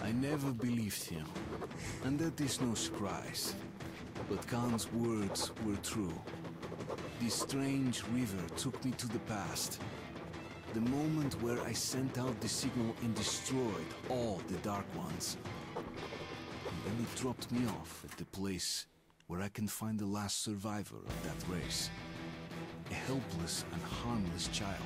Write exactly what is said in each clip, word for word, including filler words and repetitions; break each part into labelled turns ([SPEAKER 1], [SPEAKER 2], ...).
[SPEAKER 1] I never believed him, and that is no surprise. But Khan's words were true. This strange river took me to the past. The moment where I sent out the signal and destroyed all the Dark Ones. And then it dropped me off at the place where I can find the last survivor of that race. A helpless and harmless child.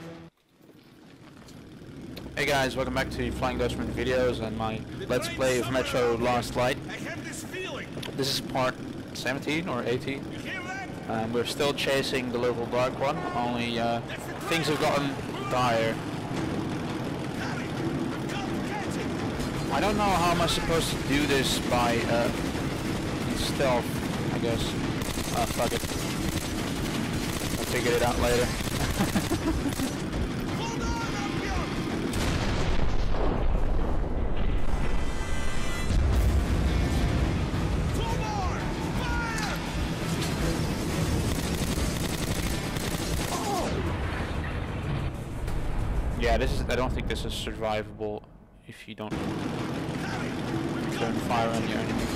[SPEAKER 2] Hey guys, welcome back to Flying Dutchman videos and my Let's Play of Metro Last Light. This is part seventeen or eighteen. Um, we're still chasing the local Dark One, only uh, things have gotten dire. I don't know how am I supposed to do this by uh, stealth, I guess. Ah, fuck it. I'll figure it out later. Yeah, this is. I don't think this is survivable if you don't turn fire on your enemies.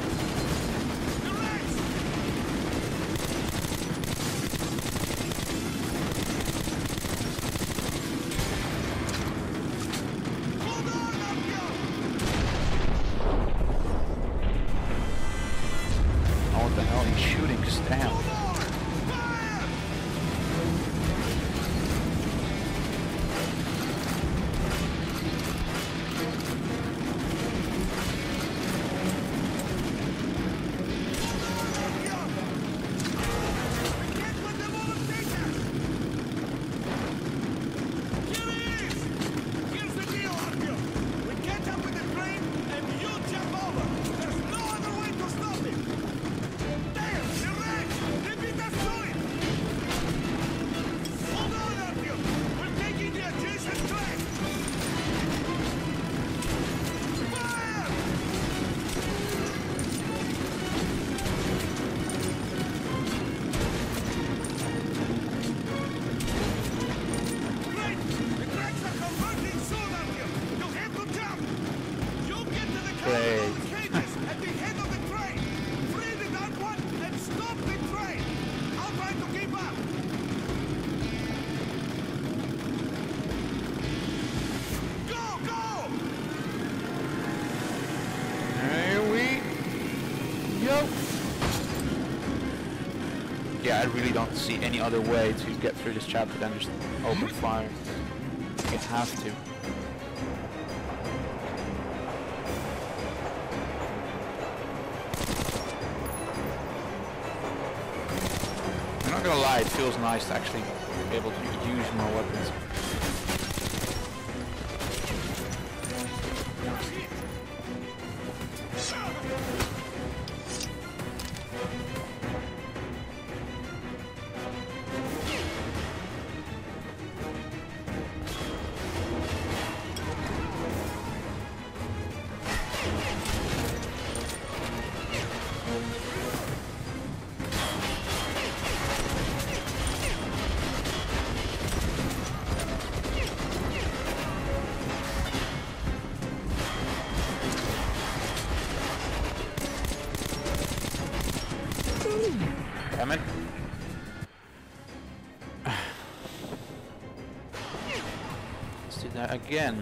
[SPEAKER 2] Oh, what the hell? He's shooting. Damn. Yeah, I really don't see any other way to get through this chapter than just open fire. You have to. I'm not gonna lie, it feels nice to actually be able to use more weapons. Damn it. Let's do that again.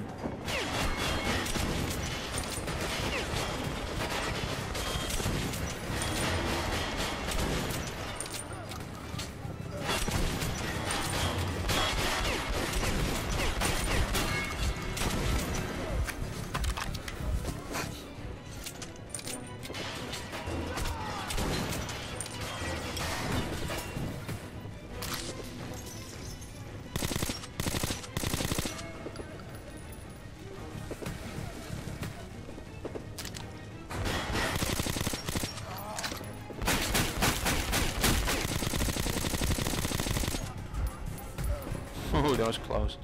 [SPEAKER 2] Ooh, that was close.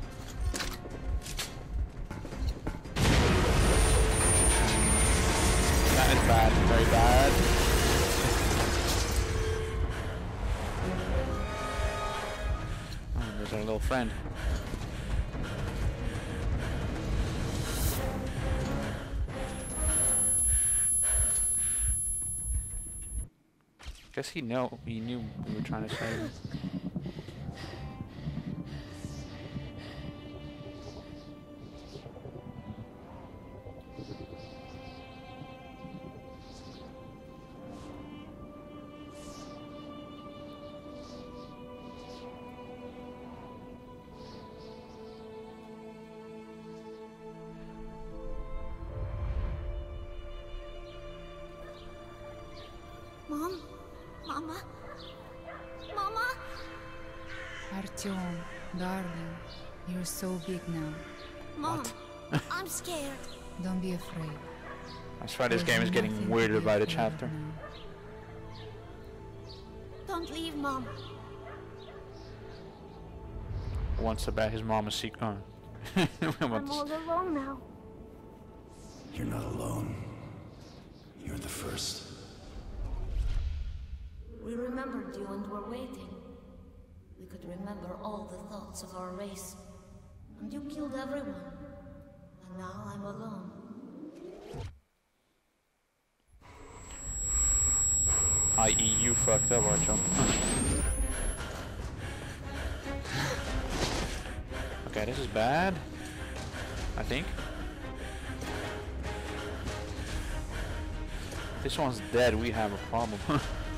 [SPEAKER 2] That is bad, very bad. Oh, there's our little friend. Guess he know he knew we were trying to save him.
[SPEAKER 3] Mom? Mama? Mama?
[SPEAKER 4] Artyom, darling, you're so big now.
[SPEAKER 3] Mom, I'm scared.
[SPEAKER 4] Don't be afraid.
[SPEAKER 2] That's why this
[SPEAKER 4] There's
[SPEAKER 2] game is getting
[SPEAKER 4] nothing to
[SPEAKER 2] weirder
[SPEAKER 4] be
[SPEAKER 2] by the
[SPEAKER 4] afraid
[SPEAKER 2] chapter.
[SPEAKER 4] of now.
[SPEAKER 3] Don't leave, Mom.
[SPEAKER 2] Wants to bet his mom is secret. Oh.
[SPEAKER 3] I'm all alone now.
[SPEAKER 5] You're not alone. You're the first.
[SPEAKER 3] We remembered you and were waiting. We could remember all the thoughts of our race. And you killed everyone. And now I'm alone.
[SPEAKER 2] that is you fucked up, Artyom. Okay, this is bad. I think. If this one's dead, we have a problem.